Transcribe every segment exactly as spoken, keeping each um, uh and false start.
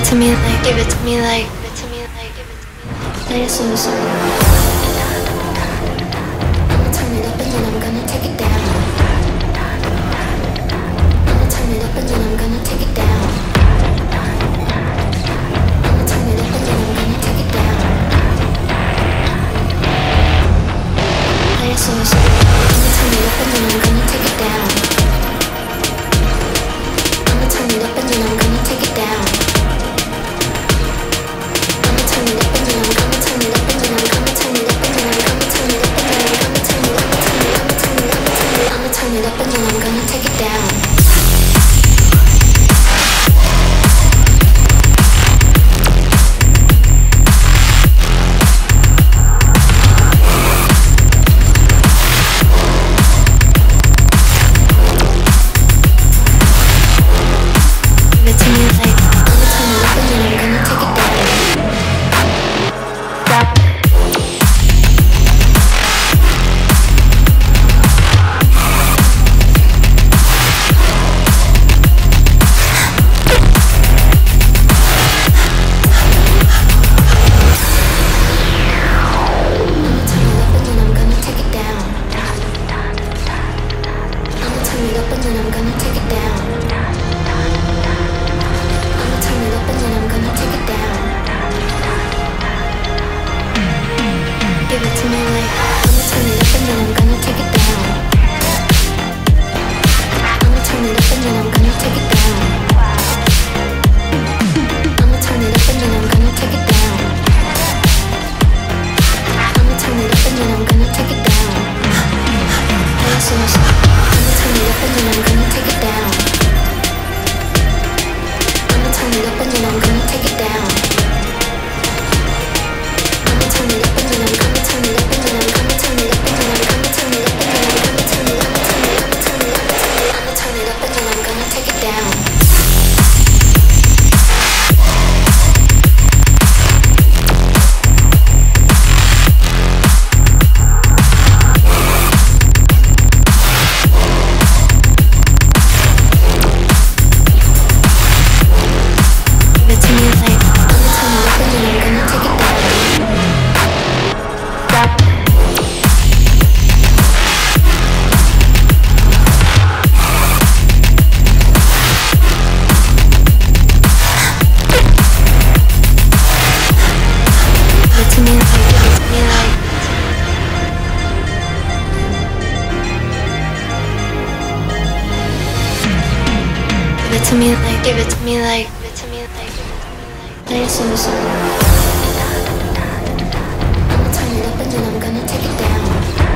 to me like, give it to me like, give it to me like, give it to me like. Play it slow, slow. I'ma turn it up and then I'm gonna take it down. I'ma turn it up and then I'm gonna take it down. I'ma turn it up and then I'm gonna take it down. Play it slow, slow. I'ma turn it up and then I'm gonna take it down. I'ma turn it up and then I'm gonna take it down. Turn it up and then I'm gonna turn it up and then I'm gonna turn it up and then I'm gonna turn it up and then I'm gonna turn it up and then I'm gonna turn it up and then I'm gonna turn it up and then I'm gonna take it down. Give it to me like, I'ma turn it up and then I'm gonna take it down. To me like, give it to me like, give it to me like, give it to me like. Play it slow, slow. I'ma turn it up and then I'm gonna take it down.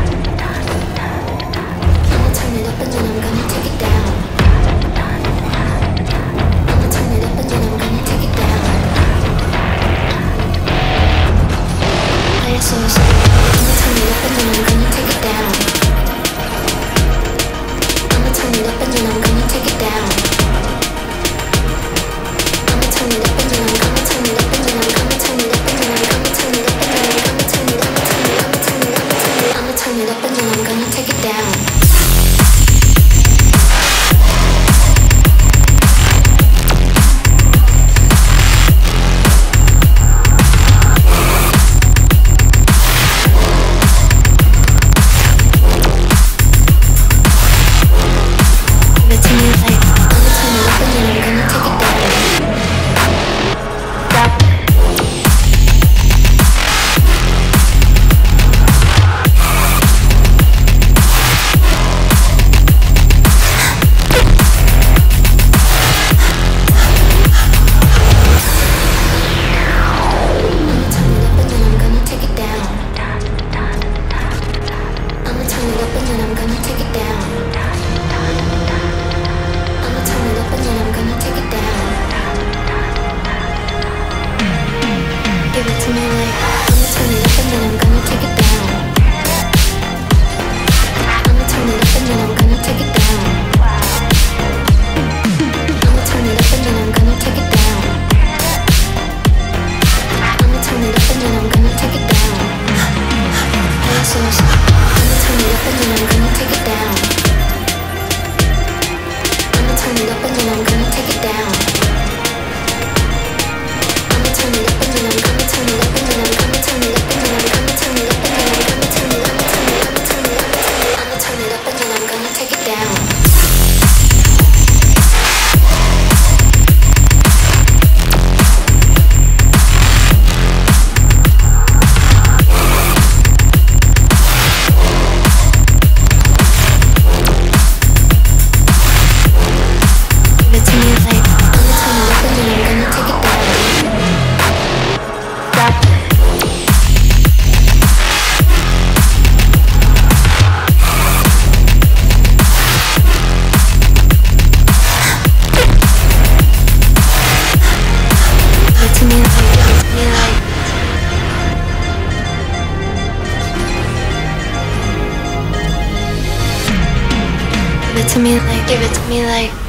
I'ma turn it up and then I'm gonna take it down. I'ma turn it up and then I'm gonna take it down. Play it slow, slow. I'ma turn it up and then I'm gonna take it down. I'ma turn it up and then I'm gonna take it down. Turn it up and then I'm gonna turn it up and then I'm gonna turn Give it to me like